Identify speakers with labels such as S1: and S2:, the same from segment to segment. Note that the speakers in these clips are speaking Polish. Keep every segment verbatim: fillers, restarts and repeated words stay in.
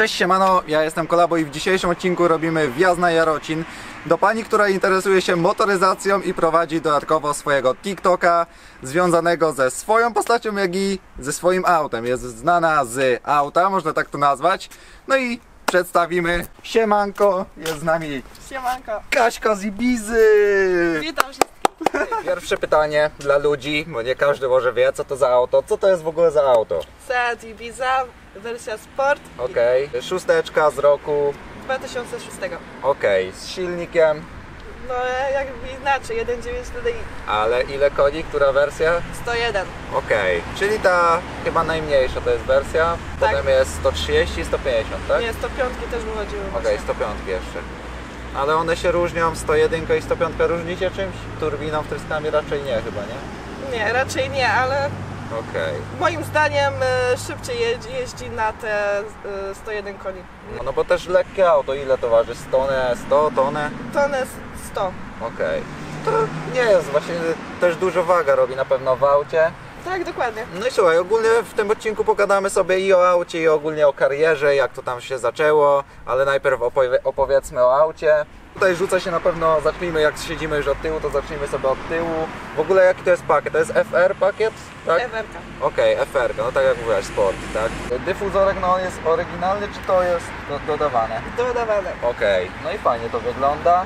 S1: Cześć, siemano, ja jestem Kolabo i w dzisiejszym odcinku robimy wjazd na Jarocin do pani, która interesuje się motoryzacją i prowadzi dodatkowo swojego TikToka związanego ze swoją postacią, jak i ze swoim autem. Jest znana z auta, można tak to nazwać. No i przedstawimy. Siemanko, jest z nami
S2: Siemanko.
S1: Kaśka z Ibizy.
S2: Witam wszystkich.
S1: Pierwsze pytanie dla ludzi, bo nie każdy może wie, co to za auto. Co to jest w ogóle za auto?
S2: Seat Ibiza, wersja Sport.
S1: Okej, okay. Szósteczka z roku.
S2: dwa tysiące szóstego.
S1: Okej, okay. Z silnikiem.
S2: No jakby inaczej, jeden przecinek dziewięć T D I.
S1: Ale ile koni, która wersja?
S2: sto jeden.
S1: Okej, okay. Czyli ta chyba najmniejsza to jest wersja,
S2: tak.
S1: Potem jest sto trzydzieści i sto pięćdziesiąt, tak?
S2: Nie, sto pięć też wychodziły.
S1: Okej, okay, sto pięć jeszcze. Ale one się różnią, sto jeden i sto pięć różni się czymś? Turbiną, wtryskami raczej nie chyba, nie?
S2: Nie, raczej nie, ale
S1: okej. Okay.
S2: Moim zdaniem y, szybciej jeździ, jeździ na te y, sto jeden koni.
S1: No, no bo też lekkie auto, ile to waży? tonę, sto, tonę?
S2: Tonę sto.
S1: Okej. Okay. To nie jest właśnie, też dużo waga robi na pewno w aucie.
S2: Tak, dokładnie.
S1: No i słuchaj, ogólnie w tym odcinku pogadamy sobie i o aucie, i ogólnie o karierze, jak to tam się zaczęło, ale najpierw opowie opowiedzmy o aucie. Tutaj rzuca się na pewno, zacznijmy jak siedzimy już od tyłu, to zacznijmy sobie od tyłu. W ogóle jaki to jest pakiet? To jest F R pakiet? Tak?
S2: F R ka.
S1: Okej, okay, F R ka, no tak jak mówiłaś, sport, tak? Dyfuzorek, no on jest oryginalny, czy to jest do dodawane?
S2: Dodawane.
S1: Okej, okay. No i fajnie to wygląda.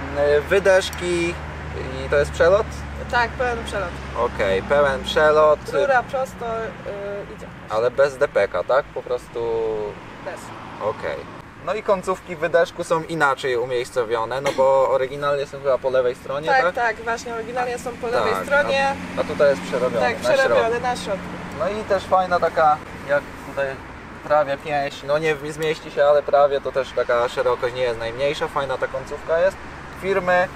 S1: Wydeszki i to jest przelot?
S2: Tak, pełen przelot.
S1: Okej, okay, pełen przelot.
S2: Rura prosto yy, idzie.
S1: Ale bez D P K, tak? Po prostu...
S2: Bez.
S1: Okej. Okay. No i końcówki wydeszku są inaczej umiejscowione, no bo oryginalnie są chyba po lewej stronie, tak?
S2: Tak, tak, właśnie oryginalnie są po lewej
S1: tak,
S2: stronie.
S1: A, a tutaj jest przerobione.
S2: Tak, przerobione na środku.
S1: No i też fajna taka, jak tutaj prawie pięść, no nie zmieści się, ale prawie, to też taka szerokość nie jest najmniejsza, fajna ta końcówka jest. Firmy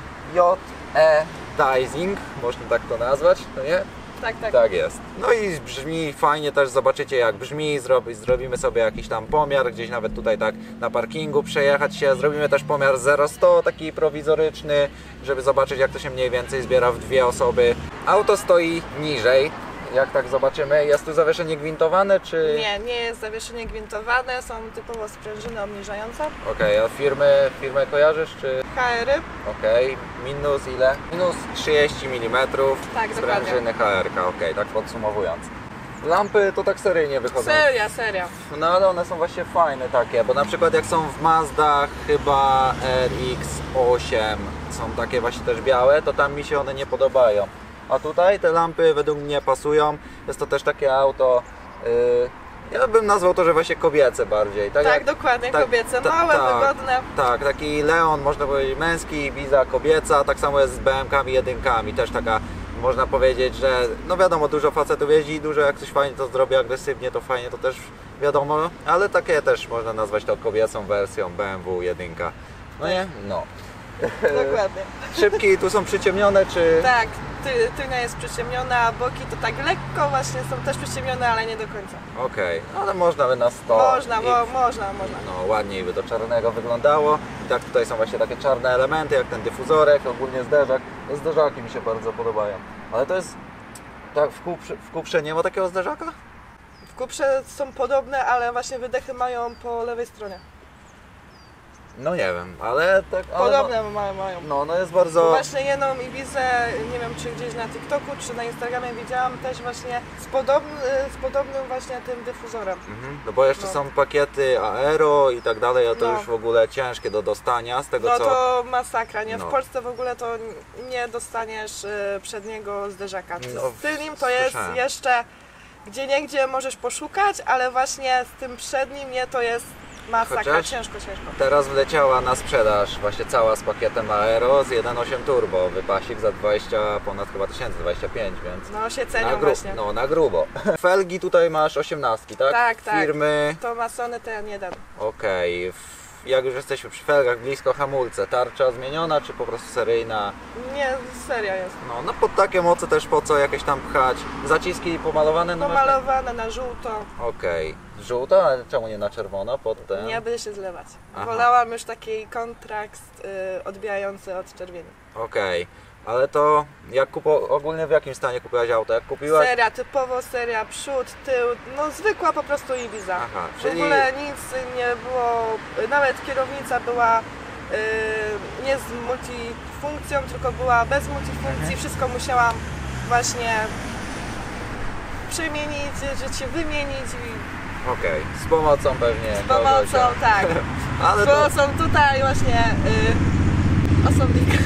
S1: J E Dizing, można tak to nazwać, no nie?
S2: Tak, tak.
S1: Tak jest. No i brzmi fajnie też, zobaczycie jak brzmi, Zrobi, zrobimy sobie jakiś tam pomiar, gdzieś nawet tutaj tak na parkingu przejechać się, zrobimy też pomiar zero sto, taki prowizoryczny, żeby zobaczyć jak to się mniej więcej zbiera w dwie osoby. Auto stoi niżej, jak tak zobaczymy, jest tu zawieszenie gwintowane, czy...
S2: Nie, nie jest zawieszenie gwintowane, są typowo sprężyny obniżające.
S1: Okej, okay, a firmy, firmę kojarzysz, czy...
S2: H R y.
S1: Okej, okay. Minus ile? Minus trzydzieści milimetrów,
S2: tak,
S1: sprężyny H R ka, okej, okay, tak podsumowując. Lampy to tak seryjnie wychodzą.
S2: Seria, seria.
S1: No ale one są właśnie fajne takie, bo na przykład jak są w Mazdach chyba R X osiem są takie właśnie też białe, to tam mi się one nie podobają. A tutaj te lampy według mnie pasują. Jest to też takie auto, yy, ja bym nazwał to, że właśnie kobiece bardziej.
S2: Tak,
S1: tak
S2: jak, dokładnie,
S1: tak,
S2: kobiece,
S1: ta,
S2: małe,
S1: tak,
S2: wygodne.
S1: Tak, taki Leon można powiedzieć męski, Ibiza kobieca, tak samo jest z B M kami jedynkami, też taka można powiedzieć, że no wiadomo, dużo facetów jeździ, dużo jak coś fajnie to zrobi agresywnie, to fajnie, to też wiadomo, ale takie też można nazwać to kobiecą wersją B M W jedynka. No nie? No.
S2: Dokładnie.
S1: Szybki tu są przyciemnione, czy...
S2: Tak, ty, tylnia jest przyciemniona, a boki to tak lekko właśnie są też przyciemnione, ale nie do końca.
S1: Okej, okay. Ale można by na sto.
S2: Można,
S1: i...
S2: bo, można, można.
S1: No ładniej by do czarnego wyglądało. I tak tutaj są właśnie takie czarne elementy, jak ten dyfuzorek, ogólnie zderzak. Zderzaki mi się bardzo podobają. Ale to jest... Tak, w kuprze, w kuprze nie ma takiego zderzaka?
S2: W kuprze są podobne, ale właśnie wydechy mają po lewej stronie.
S1: No nie wiem, ale tak... Ale
S2: Podobne
S1: no,
S2: mają, mają.
S1: No, no jest bardzo...
S2: Bo właśnie jedną Ibizę, nie wiem czy gdzieś na TikToku, czy na Instagramie widziałam też właśnie z, podobny, z podobnym właśnie tym dyfuzorem.
S1: Mhm. No bo jeszcze
S2: no.
S1: są pakiety aero i tak dalej, a to
S2: no.
S1: już w ogóle ciężkie do dostania, z tego
S2: no,
S1: co...
S2: No to masakra, nie? W
S1: no.
S2: Polsce w ogóle to nie dostaniesz przedniego zderzaka.
S1: No,
S2: z tylnym to jest
S1: słyszałem.
S2: jeszcze gdzie niegdzie możesz poszukać, ale właśnie z tym przednim nie, to jest masakra,
S1: Chociaż
S2: ciężko, ciężko.
S1: Teraz wleciała na sprzedaż właśnie cała z pakietem aero z jeden przecinek osiem turbo, wypasik za dwadzieścia ponad chyba tysięcy, dwadzieścia pięć, więc...
S2: No się cenią
S1: na gru...
S2: właśnie.
S1: No na grubo. Felgi tutaj masz osiemnastki, tak?
S2: Tak, tak.
S1: Firmy...
S2: To ma Sony T N jeden.
S1: Okej. Okay. Jak już jesteśmy przy felgach, blisko hamulce, tarcza zmieniona czy po prostu seryjna?
S2: Nie, seria jest.
S1: No, no pod takie moce też po co jakieś tam pchać? Zaciski pomalowane? No
S2: pomalowane na żółto.
S1: Okej. Okay. Żółto, ale czemu nie na czerwono? Pod ten?
S2: Nie będę się zlewać. Aha. Wolałam już taki kontrakt y, odbijający od czerwieni.
S1: Okej. Okay. Ale to jak kupo... ogólnie w jakim stanie kupiłaś auto? Jak kupiłaś?
S2: Seria, typowo seria, przód, tył, no zwykła po prostu Ibiza.
S1: Aha,
S2: W
S1: czyli-
S2: ogóle nic nie było, nawet kierownica była yy, nie z multifunkcją, tylko była bez multifunkcji,
S1: Mhm.
S2: wszystko musiałam właśnie przemienić, życie wymienić i
S1: Okej, z pomocą pewnie.
S2: z pomocą,
S1: kogoś.
S2: tak,
S1: Ale
S2: z
S1: to...
S2: pomocą tutaj właśnie yy, osobnika.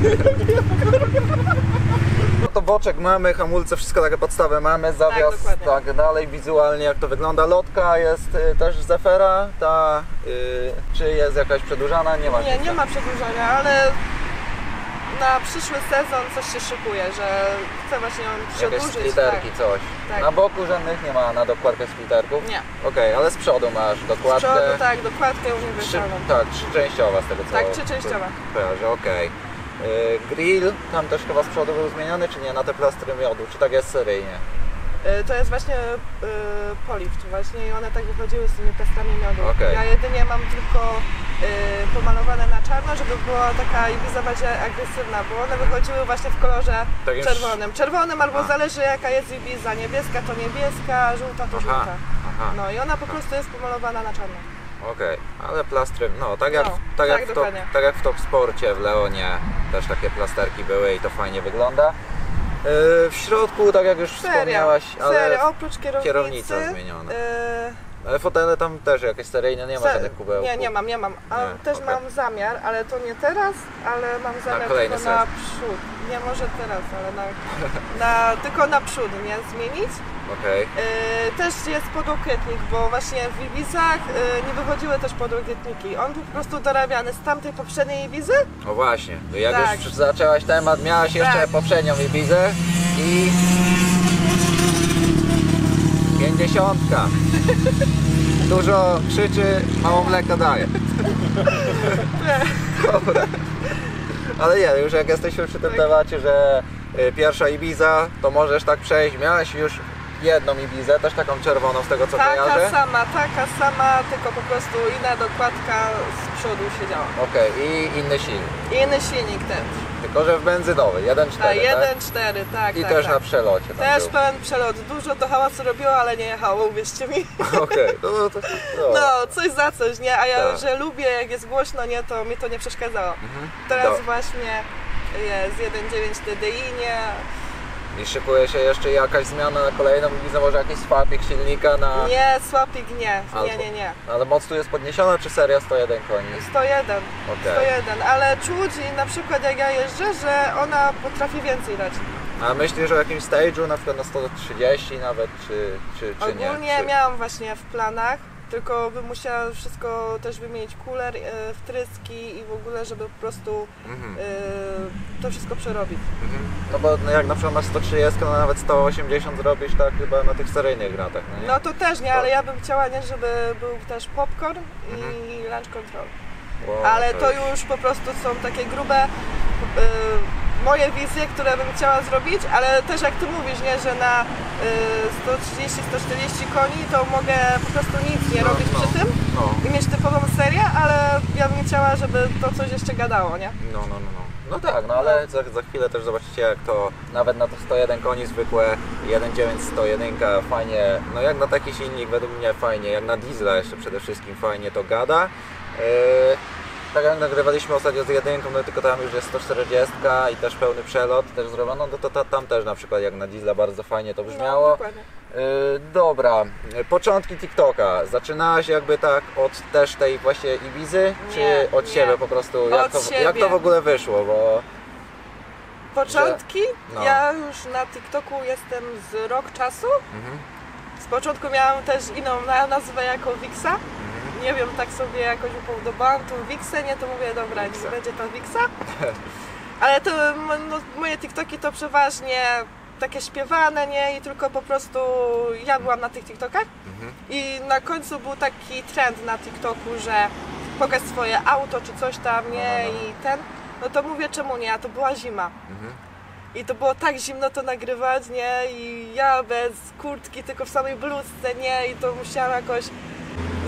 S1: No to boczek mamy, hamulce, wszystko takie podstawy mamy, zawias,
S2: dokładnie.
S1: tak dalej, wizualnie jak to wygląda. Lotka jest y, też z Zefera, ta, y, czy jest jakaś przedłużana? Nie ma.
S2: Nie, nie ma przedłużania, ale na przyszły sezon coś się szykuje, że chcę właśnie ją
S1: Jakieś
S2: przedłużyć.
S1: splitterki, coś.
S2: Tak.
S1: Na boku żadnych nie ma na dokładkę splitterków?
S2: Nie.
S1: Okej, ale z przodu masz
S2: Z
S1: dokładkę.
S2: przodu tak, dokładkę
S1: Trzy,
S2: uniwersalną.
S1: tak, trzyczęściowa z tego co
S2: Tak, trzyczęściowa.
S1: kojarzę, okej. Y, Grill, tam też chyba z przodu był zmieniony, czy nie? Na te plastry miodu, czy tak jest seryjnie?
S2: Y, To jest właśnie y, polift właśnie i one tak wychodziły z tymi plastrami miodu.
S1: Okej.
S2: Ja jedynie mam tylko y, pomalowane na czarno, żeby była taka Ibiza bardziej agresywna, bo one wychodziły właśnie w kolorze
S1: Takim
S2: czerwonym. Czerwonym albo
S1: A.
S2: zależy jaka jest Ibiza, niebieska to niebieska, żółta to
S1: Aha,
S2: żółta.
S1: aha.
S2: No i ona po prostu jest pomalowana na czarno.
S1: Okej, ale plastry, no tak jak,
S2: No,
S1: tak, jak
S2: tak,
S1: w top,
S2: dokładnie.
S1: tak jak w Top Sporcie w Leonie też takie plasterki były i to fajnie wygląda. Yy, w środku, tak jak już
S2: Seria,
S1: wspomniałaś, ale,
S2: seria, oprócz kierownicy.
S1: kierownica zmieniona.
S2: y,
S1: ale fotele tam też jakieś seryjne, nie ma
S2: Se-
S1: żadnych kubełków.
S2: Nie, nie mam, nie mam. A
S1: Nie,
S2: też
S1: okej.
S2: mam zamiar, ale to nie teraz, ale mam zamiar
S1: kolejny
S2: tylko na
S1: sezon.
S2: przód. Nie może teraz, ale na, na, tylko na przód, nie? Zmienić.
S1: Okej,
S2: Yy, też jest podłokietnik, bo właśnie w Ibizach yy, nie wychodziły też podłokietniki. On był po prostu dorabiany z tamtej poprzedniej Ibizy.
S1: no właśnie, to jak
S2: Tak.
S1: już zaczęłaś temat, miałaś jeszcze
S2: Tak.
S1: poprzednią Ibizę i... Pięćdziesiątka. Dużo krzyczy, mało mleka daje. Dobra. Ale nie, już jak jesteśmy przy tym
S2: Tak.
S1: temacie, że y, pierwsza Ibiza, to możesz tak przejść. Miałaś już jedną Ibizę, też taką czerwoną z tego co
S2: Taka
S1: kojarzę.
S2: sama, taka sama, tylko po prostu inna dokładka z przodu siedziała.
S1: Okej, i inny silnik.
S2: I inny silnik też.
S1: Tylko że w benzynowy, jeden
S2: A
S1: cztery, tak?
S2: jeden cztery, tak,
S1: I
S2: tak,
S1: też
S2: tak.
S1: na przelocie tam
S2: Też
S1: był.
S2: pełen przelot. Dużo to hałasu robiło, ale nie jechało, uwierzcie mi.
S1: Okej, no to... No.
S2: No, coś za coś, nie? A ja,
S1: Tak.
S2: że lubię, jak jest głośno, nie, to mi to nie przeszkadzało.
S1: Mhm.
S2: Teraz
S1: Do-
S2: właśnie jest jeden dziewięć T D I, nie?
S1: I szykuje się jeszcze jakaś zmiana na kolejną Ibizę, może jakiś swapik silnika na...
S2: Nie, słapik nie,
S1: Albo-
S2: nie, nie, nie.
S1: Ale moc tu jest podniesiona, czy seria sto jeden koni?
S2: sto jeden,
S1: Okej.
S2: sto jeden, ale czuć i na przykład jak ja jeżdżę, że ona potrafi więcej dać.
S1: A myślisz o jakimś stage'u, na przykład na sto trzydzieści nawet, czy, czy, czy nie?
S2: Ogólnie
S1: Czy...
S2: miałam właśnie w planach, tylko bym musiała wszystko też wymienić, kuler, e, wtryski i w ogóle, żeby po prostu
S1: Mhm.
S2: e, to wszystko przerobić.
S1: Mhm. No bo no jak na przykład na sto trzydzieści, no nawet sto osiemdziesiąt zrobisz tak chyba na tych seryjnych gratach, no nie?
S2: No to też nie, ale ja bym chciała nie, żeby był też popcorn i
S1: Mhm.
S2: lunch control.
S1: Wow,
S2: Ale to już po prostu są takie grube y, moje wizje, które bym chciała zrobić, ale też jak ty mówisz, nie, że na y, sto trzydzieści sto czterdzieści koni to mogę po prostu nic nie
S1: No,
S2: robić
S1: no,
S2: przy tym
S1: no.
S2: i mieć typową serię, ale ja bym chciała, żeby to coś jeszcze gadało, nie?
S1: No, no, no, no. No tak, no ale za, za chwilę też zobaczycie jak to nawet na to sto jeden koni zwykłe, jeden dziewięć sto jeden fajnie, no jak na taki silnik według mnie fajnie, jak na diesla jeszcze przede wszystkim fajnie to gada. Yy, tak jak nagrywaliśmy ostatnio z jedynką, no tylko tam już jest sto czterdzieści i też pełny przelot też zrobiono, no to, to tam też na przykład jak na diesla bardzo fajnie to
S2: No,
S1: brzmiało.
S2: dokładnie.
S1: Yy, dobra, początki TikToka. Zaczynałaś jakby tak od też tej właśnie Ibizy,
S2: Nie,
S1: czy od
S2: nie.
S1: siebie po prostu? Jak,
S2: Od
S1: to,
S2: siebie.
S1: jak to w ogóle wyszło? Bo
S2: Początki?
S1: no.
S2: Ja już na TikToku jestem z rok czasu.
S1: mhm,
S2: Z początku miałam też inną na- nazwę jako Wixa.
S1: mhm.
S2: Nie wiem, tak sobie jakoś upodobałam tą Wixę, nie, to mówię, dobra,
S1: Wixa.
S2: niech będzie ta Wixa. Ale to m- no, moje TikToki to przeważnie takie śpiewane, nie, i tylko po prostu ja byłam na tych TikTokach.
S1: Mhm.
S2: I na końcu był taki trend na TikToku, że pokaż swoje auto czy coś tam, nie,
S1: No, no, no.
S2: i ten. No to mówię, czemu nie, a to była zima.
S1: Mhm.
S2: I to było tak zimno to nagrywać, nie? I ja bez kurtki, tylko w samej bluzce, nie? I to musiałam jakoś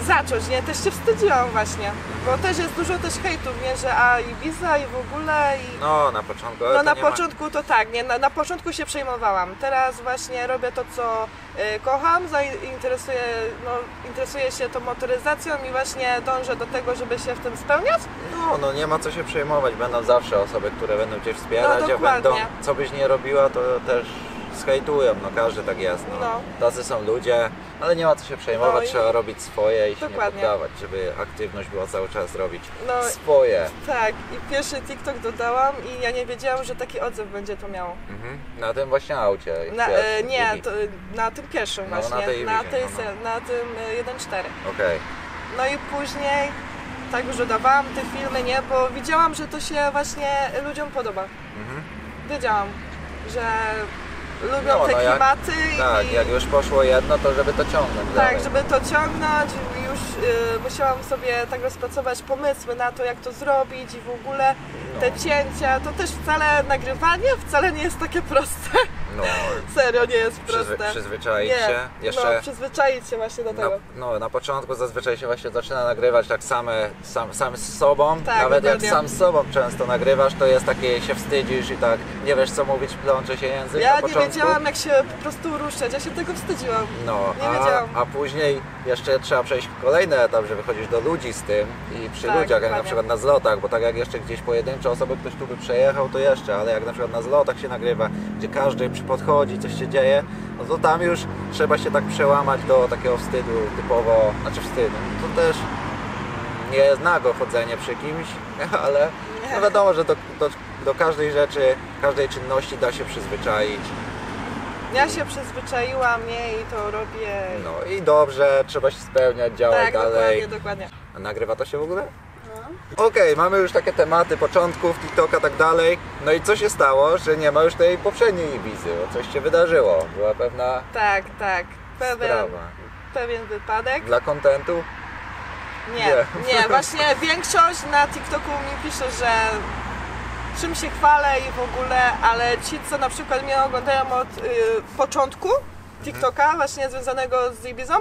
S2: zacząć, nie? Też się wstydziłam właśnie, bo też jest dużo też hejtów, nie? Że a Ibiza i w ogóle i...
S3: No, na początku, ale
S2: No
S3: to
S2: na
S3: nie ma-
S2: początku to tak, nie? Na, na początku się przejmowałam. Teraz właśnie robię to, co y, kocham, zainteresuję, no, interesuję się tą motoryzacją i właśnie dążę do tego, żeby się w tym spełniać.
S3: No, no nie ma co się przejmować, będą zawsze osoby, które będą Cię wspierać,
S2: No,
S3: a
S2: dokładnie.
S3: będą, co byś nie robiła, to też zhejtują, no każdy tak jest, no.
S2: No.
S3: Tacy są ludzie, ale nie ma co się przejmować,
S2: No i-
S3: trzeba robić swoje i się
S2: Dokładnie.
S3: nie poddawać, żeby aktywność była cały czas robić
S2: No.
S3: swoje.
S2: Tak, i pierwszy TikTok dodałam i ja nie wiedziałam, że taki odzew będzie to miało.
S3: Mhm. Na tym właśnie aucie.
S2: Na,
S3: wiesz,
S2: e, nie,
S3: Ibi.
S2: to, na tym pierwszym
S3: No, na
S2: właśnie,
S3: tej
S2: na,
S3: Ibizie,
S2: tej,
S3: no, no.
S2: se- na tym e, jeden cztery.
S3: Okej.
S2: No i później tak już dodawałam te filmy, nie, bo widziałam, że to się właśnie ludziom podoba.
S3: Mhm.
S2: Wiedziałam, że lubią
S3: No,
S2: te
S3: no jak-
S2: klimaty
S3: Tak,
S2: i
S3: jak już poszło jedno, to żeby to ciągnąć
S2: tak,
S3: dalej.
S2: żeby to ciągnąć, już y, musiałam sobie tak rozpracować pomysły na to, jak to zrobić i w ogóle te
S3: No.
S2: cięcia, to też wcale nagrywanie wcale nie jest takie proste.
S3: No,
S2: Serio nie jest
S3: przyzwy,
S2: proste.
S3: przyzwyczaić
S2: nie,
S3: się. Jeszcze
S2: no, przyzwyczaić się właśnie do
S3: na,
S2: tego.
S3: no, na początku zazwyczaj się właśnie zaczyna nagrywać tak same, sam, sam z sobą.
S2: Tak,
S3: Nawet jak
S2: dokładnie.
S3: sam z sobą często nagrywasz, to jest takie, się wstydzisz i tak nie wiesz co mówić, plącze się język
S2: Ja
S3: na
S2: nie
S3: początku.
S2: wiedziałam, jak się po prostu ruszać, ja się tego wstydziłam.
S3: No,
S2: Nie
S3: a,
S2: wiedziałam.
S3: a później jeszcze trzeba przejść kolejny etap, że wychodzisz do ludzi z tym i przy
S2: Tak,
S3: ludziach, jak na
S2: dokładnie.
S3: przykład na zlotach, bo tak jak jeszcze gdzieś pojedyncze osoby ktoś tu by przejechał, to jeszcze, ale jak na przykład na zlotach się nagrywa, gdzie każdy przy podchodzi, coś się dzieje, no to tam już trzeba się tak przełamać do takiego wstydu typowo, znaczy wstydu, to też nie jest nago chodzenie przy kimś, ale no wiadomo, że do, do, do każdej rzeczy, każdej czynności da się przyzwyczaić.
S2: Ja się przyzwyczaiłam, nie, i to robię.
S3: No i dobrze, trzeba się spełniać, działać
S2: tak,
S3: dalej.
S2: dokładnie, dokładnie.
S3: A nagrywa to się w ogóle?
S2: No.
S3: Okej, mamy już takie tematy początków, TikToka, tak dalej. No i co się stało, że nie ma już tej poprzedniej Ibizy? Bo coś się wydarzyło. Była pewna
S2: Tak, tak. Pewien,
S3: sprawa.
S2: pewien wypadek.
S3: Dla kontentu?
S2: Nie,
S3: Nie.
S2: nie, właśnie większość na TikToku mi pisze, że czym się chwalę i w ogóle, ale ci, co na przykład mnie oglądają od y, początku TikToka, właśnie związanego z Ibizą,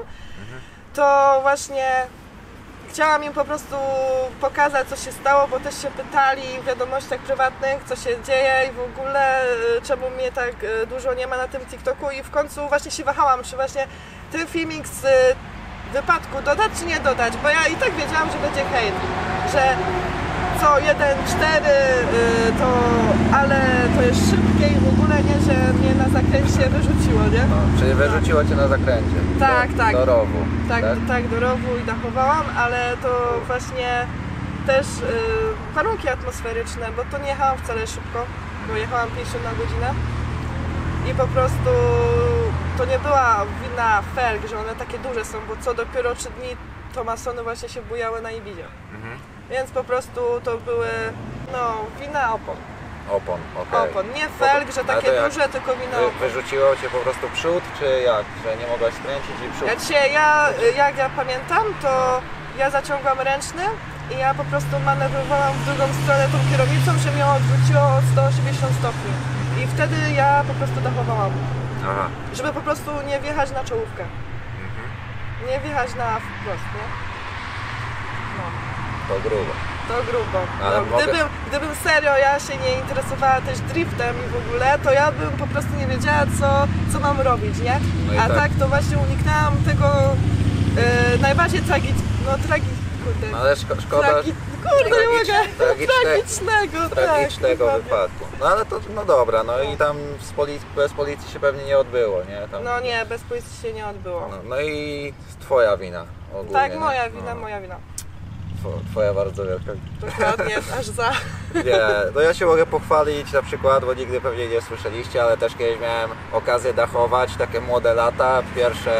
S2: to właśnie chciałam im po prostu pokazać, co się stało, bo też się pytali w wiadomościach prywatnych, co się dzieje i w ogóle y, czemu mnie tak y, dużo nie ma na tym TikToku i w końcu właśnie się wahałam, czy właśnie ten filmik z y, wypadku dodać czy nie dodać, bo ja i tak wiedziałam, że będzie hejt, że co jeden cztery y, to, ale to jest szybkie i w ogóle nie, że mnie na zakręcie wyrzuciło, nie?
S3: No, czyli wyrzuciło cię na zakręcie.
S2: Tak,
S3: do,
S2: tak.
S3: Do rowu.
S2: Tak, tak, do rowu i dachowałam, ale to właśnie też y, warunki atmosferyczne, bo to nie jechałam wcale szybko, bo jechałam pięćdziesiąt na godzinę i po prostu to nie była wina felg, że one takie duże są, bo co dopiero trzy dni Thomasony właśnie się bujały na Ibizie.
S3: Mhm.
S2: Więc po prostu to były, no, wina opon.
S3: Opon, okej.
S2: Opon, nie felg, że
S3: Ale to
S2: takie
S3: jak
S2: duże, tylko wina
S3: Wy,
S2: opon.
S3: wyrzuciło cię po prostu przód, czy jak? Że nie mogłaś skręcić i przód?
S2: Jak, się, ja, jak ja pamiętam, to ja zaciągłam ręczny i ja po prostu manewrowałam w drugą stronę tą kierownicą, że mnie odwróciło o sto osiemdziesiąt stopni. I wtedy ja po prostu dachowałam,
S3: Aha.
S2: żeby po prostu nie wjechać na czołówkę.
S3: Mhm.
S2: Nie wjechać na wprost, nie? No.
S3: To grubo.
S2: To grubo.
S3: Ale
S2: No,
S3: mogę-
S2: gdybym, gdybym serio ja się nie interesowała też driftem i w ogóle, to ja bym po prostu nie wiedziała, co, co mam robić, nie?
S3: No i
S2: A
S3: tak.
S2: tak. to właśnie uniknęłam tego e, najbardziej tragi... no tragi... kurde.
S3: No ale szko szkoda
S2: Tragi... Kurde, nie mogę.
S3: Tragicz- tragiczne-
S2: Tragicznego,
S3: tragicznego
S2: tak, dokładnie.
S3: wypadku. No ale to, no dobra, no i tam z polic bez policji się pewnie nie odbyło, nie? Tam,
S2: No nie, bez policji się nie odbyło.
S3: no, no i twoja wina ogólnie.
S2: tak,
S3: nie?
S2: moja wina,
S3: No,
S2: moja wina.
S3: two- Twoja bardzo wielka.
S2: Dokładnie, aż za.
S3: Nie, no ja się mogę pochwalić na przykład, bo nigdy pewnie nie słyszeliście, ale też kiedyś miałem okazję dachować, takie młode lata, pierwsze,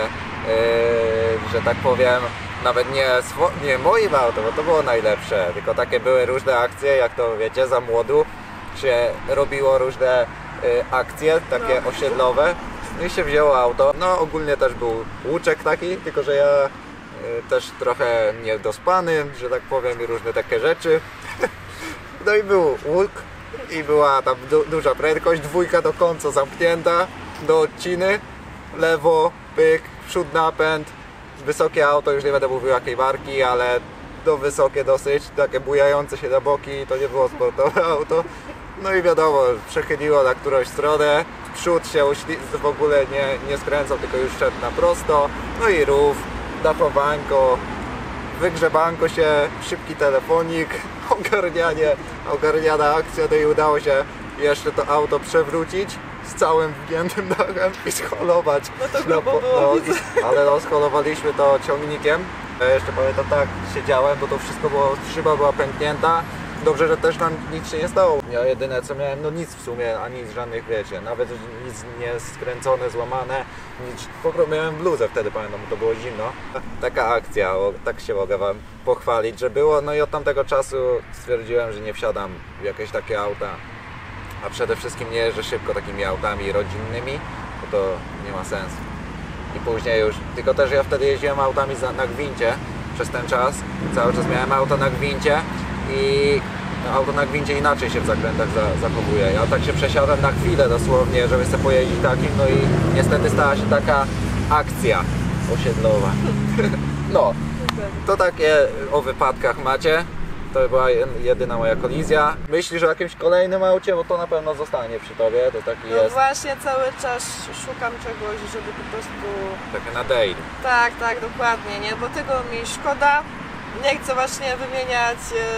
S3: yy, że tak powiem, nawet nie, swo- nie moim autem, bo to było najlepsze, tylko takie były różne akcje, jak to wiecie, za młodu się robiło różne yy, akcje, takie
S2: No.
S3: osiedlowe, no i się wzięło auto, no ogólnie też był łuczek taki, tylko że ja yy, też trochę niedospany, że tak powiem, i różne takie rzeczy. No i był łuk i była tam du duża prędkość, dwójka do końca zamknięta, do odciny, lewo, pyk, przód napęd wysokie auto, już nie będę mówił jakiej marki, ale no wysokie dosyć, takie bujające się na boki, to nie było sportowe auto. No i wiadomo, przechyliło na którąś stronę, przód się uśli- w ogóle nie, nie skręcał, tylko już szedł na prosto. No i rów, dachowanko, wygrzebanko się, szybki telefonik, ogarnianie, ogarniana akcja, no i udało się jeszcze to auto przewrócić z całym wgiętym dachem i scholować.
S2: No to
S3: Na
S2: grubo
S3: po-
S2: było,
S3: no,
S2: widzę.
S3: i, ale no, scholowaliśmy to ciągnikiem. Ja jeszcze pamiętam, tak siedziałem, bo to wszystko było, szyba była pęknięta. Dobrze, że też nam nic się nie stało. Ja jedyne co miałem, no nic w sumie, ani z żadnych, wiecie, nawet nic nie skręcone, złamane, nic. Po prostu miałem bluzę wtedy, pamiętam, bo to było zimno. Taka akcja, o, tak się mogę wam pochwalić, że było. No i od tamtego czasu stwierdziłem, że nie wsiadam w jakieś takie auta. A przede wszystkim nie jeżdżę szybko takimi autami rodzinnymi, bo to nie ma sensu. I później już, tylko też ja wtedy jeździłem autami za, na gwincie przez ten czas. Cały czas miałem auto na gwincie i auto na gwincie inaczej się w zakrętach za, zachowuje. Ja tak się przesiadłem na chwilę dosłownie, żeby sobie pojeździć takim, no i niestety stała się taka akcja osiedlowa. No, to takie o wypadkach macie. To była jedyna moja kolizja. Myślisz o jakimś kolejnym aucie, bo to na pewno zostanie przy tobie, to taki
S2: No
S3: jest,
S2: właśnie cały czas szukam czegoś, żeby po prostu...
S3: takie na daily.
S2: Tak, tak, dokładnie, nie? Bo tego mi szkoda. Nie chcę właśnie wymieniać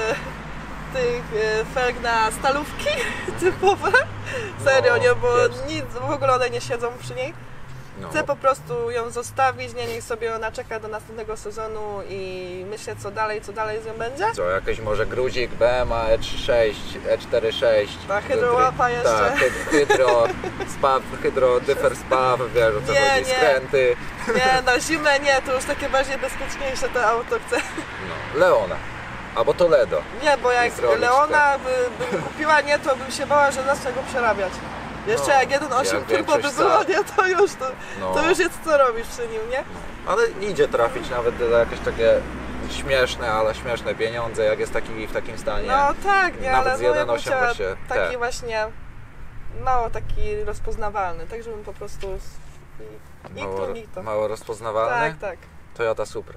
S2: e, tych e, felg na stalówki typowe. Serio, nie? Bo
S3: wiesz.
S2: nic, w ogóle one nie siedzą przy niej.
S3: No.
S2: Chcę po prostu ją zostawić, nie, niech sobie ona czeka do następnego sezonu i myślę co dalej, co dalej z nią będzie.
S3: Co, jakiś może gruzik B M A E trzy sześć, E cztery sześć.
S2: Ta hydrołapa jeszcze.
S3: Tak, hyd- hydro, spaw, hydro, dyfer spaw, wiesz o co
S2: Nie,
S3: chodzi,
S2: nie.
S3: skręty.
S2: Nie, na zimę nie, to już takie bardziej bezpieczniejsze to auto chcę.
S3: No, Leona. Albo Toledo.
S2: Nie, bo jak
S3: I zrobić
S2: Leona by, bym kupiła, nie, to bym się bała, że zacznę go przerabiać. Jeszcze
S3: No,
S2: jak jeden przecinek osiem
S3: jak
S2: turbo by
S3: większość
S2: było,
S3: za-
S2: nie, to już, to,
S3: No.
S2: to już jest co robisz przy nim, nie?
S3: Ale idzie trafić nawet za jakieś takie śmieszne, ale śmieszne pieniądze, jak jest taki w takim stanie.
S2: No tak, nie,
S3: Nawet
S2: ale
S3: z
S2: no ja
S3: jeden
S2: bym
S3: osiem
S2: chciała
S3: właśnie
S2: taki
S3: te.
S2: właśnie, mało taki rozpoznawalny, tak żebym po prostu i, i
S3: Mało,
S2: to, i to.
S3: mało rozpoznawalny.
S2: Tak, tak.
S3: Toyota Supra.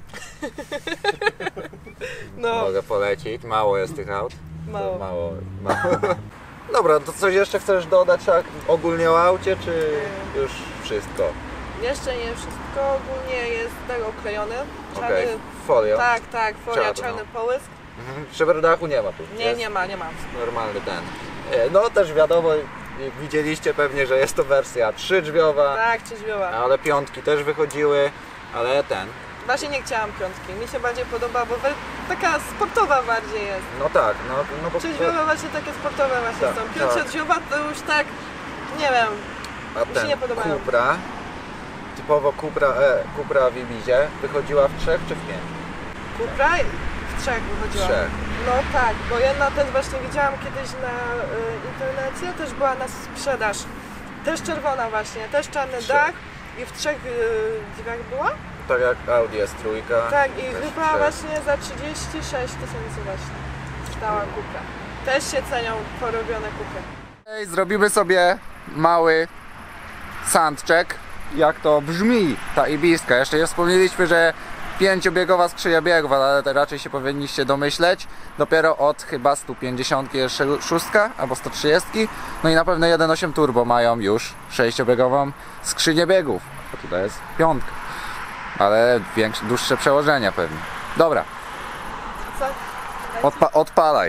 S2: No,
S3: Mogę polecić. Mało jest tych aut.
S2: mało.
S3: Mało, mało. Dobra, to coś jeszcze chcesz dodać tak ogólnie o aucie, czy już wszystko?
S2: Jeszcze nie wszystko, ogólnie jest tak oklejony. Czarny,
S3: Okej, folio.
S2: tak, tak, folia,
S3: Czarno.
S2: czarny połysk.
S3: Mhm. Szeberdachu nie ma tu.
S2: Nie,
S3: jest
S2: nie ma, nie ma.
S3: normalny ten. E, No też wiadomo, widzieliście pewnie, że jest to wersja trzydrzwiowa,
S2: Tak, trzeźwiowa.
S3: ale piątki też wychodziły, ale ten,
S2: Właśnie nie chciałam piątki, mi się bardziej podoba, bo we- taka sportowa bardziej jest.
S3: no tak, no, no bo
S2: Trzeźwiowe właśnie takie sportowe właśnie
S3: Tak,
S2: są.
S3: tak.
S2: Pięciodrzwiowa to już tak, nie wiem,
S3: a
S2: mi się
S3: ten
S2: nie podobają.
S3: Cupra, typowo Cupra, e, Cupra w Ibizie wychodziła w trzech czy w pięć?
S2: Cupra w trzech wychodziła.
S3: Trzech.
S2: No tak, bo jedna też właśnie widziałam kiedyś na y, internecie, też była na sprzedaż. Też czerwona właśnie, też czarny
S3: Trzech.
S2: dach i w trzech y, drzwiach była.
S3: Tak jak Audi S trzy.
S2: Tak, i
S3: też w
S2: chyba
S3: trzech.
S2: właśnie za trzydzieści sześć tysięcy właśnie dała Cupra. Też się cenią porobione Cupry.
S1: Ej, zrobimy sobie mały soundcheck, jak to brzmi ta ibiska. Jeszcze nie wspomnieliśmy, że pięciobiegowa skrzynia biegów, ale to raczej się powinniście domyśleć. Dopiero od chyba sto pięćdziesiąt jest szóstka albo sto trzydzieści. No i na pewno jeden osiem turbo mają już sześciobiegową skrzynię biegów. A tutaj jest piątka. Ale większe, dłuższe przełożenia pewnie. Dobra,
S2: Co?
S1: odpa odpalaj.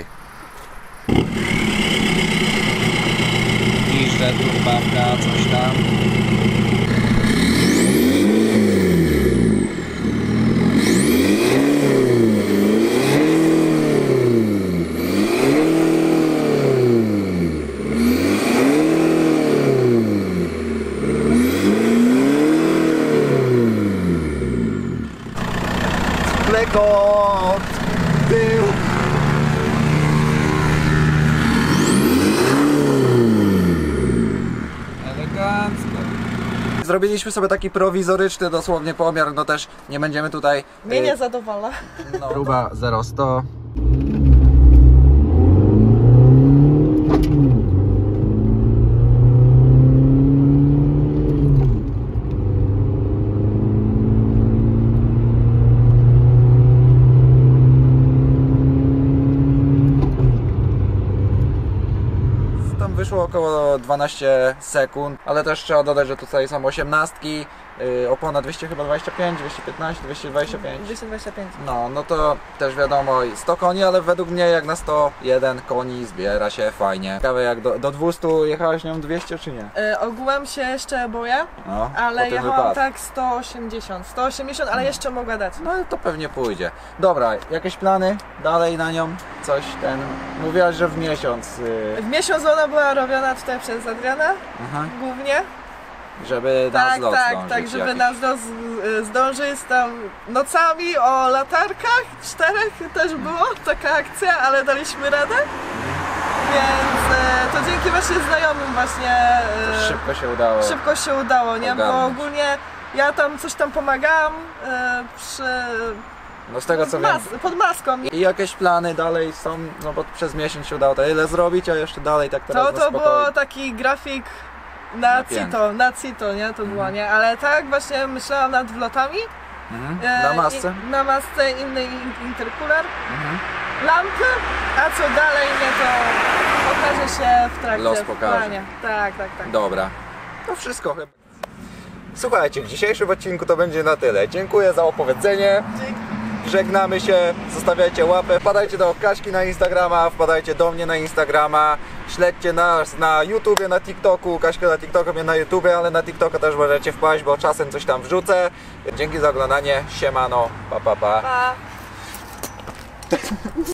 S3: Niższe turbawka, coś tam. Lekot tył. Elegancko.
S1: Zrobiliśmy sobie taki prowizoryczny dosłownie pomiar, no też nie będziemy tutaj...
S2: Mnie
S1: y,
S2: nie zadowala.
S1: no,
S3: Próba zero sto.
S1: wyszło około dwanaście sekund, ale też trzeba dodać, że tutaj są osiemnastki, yy, opona dwieście chyba dwadzieścia pięć, dwieście piętnaście, dwieście dwadzieścia pięć.
S2: dwieście dwadzieścia pięć.
S1: No, no to też wiadomo, sto koni, ale według mnie jak na sto jeden koni zbiera się fajnie. Ciekawe, jak do, do dwustu jechałeś nią dwieście czy nie?
S2: Yy, ogółem się jeszcze boję,
S1: No,
S2: ale
S1: po tym
S2: jechałam
S1: wypadku.
S2: tak sto osiemdziesiąt. sto osiemdziesiąt, ale jeszcze mogła dać.
S1: No to pewnie pójdzie. Dobra, jakieś plany dalej na nią? Coś ten... Mówiłaś, że w miesiąc, yy,
S2: W miesiąc ona była robiona tutaj przez Adriana
S1: aha,
S2: głównie.
S1: żeby na
S2: Tak,
S1: zlot
S2: tak,
S1: zdążyć
S2: tak, żeby
S1: jakiś.
S2: na zlot z- zdążyć tam nocami o latarkach, czterech też było taka akcja, ale daliśmy radę. Więc e, to dzięki właśnie znajomym właśnie e,
S1: To szybko się udało.
S2: szybko się udało, nie? Bo
S1: ogarnąć.
S2: ogólnie ja tam coś tam pomagałam e, przy,
S1: No z tego co wiem.
S2: mas, pod maską.
S1: I jakieś plany dalej są, no bo przez miesiąc się udało to ile zrobić, a jeszcze dalej tak teraz
S2: To,
S1: na
S2: to
S1: spokojnie.
S2: było taki grafik na
S1: Na pięknie.
S2: Cito, na Cito, nie? To było, nie? Ale tak właśnie myślałam nad wlotami.
S1: Mhm.
S2: E,
S1: Na masce?
S2: I, na masce inny in- interkuler,
S1: Mhm.
S2: lampy, a co dalej nie to pokaże się w trakcie
S1: Los pokaże.
S2: planie. Tak, tak, tak.
S1: Dobra, to wszystko chyba.
S3: Słuchajcie, w dzisiejszym odcinku to będzie na tyle. Dziękuję za opowiedzenie. Żegnamy się, zostawiajcie łapę, wpadajcie do Kaśki na Instagrama, wpadajcie do mnie na Instagrama, śledźcie nas na YouTubie, na TikToku, Kaśkę na TikToku, mnie na YouTubie, ale na TikToka też możecie wpaść, bo czasem coś tam wrzucę. Dzięki za oglądanie, siemano, pa pa pa.
S2: Pa.